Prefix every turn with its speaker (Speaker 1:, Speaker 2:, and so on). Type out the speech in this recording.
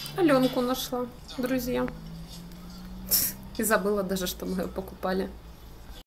Speaker 1: Аленку нашла, друзья. И забыла даже, что мы ее покупали.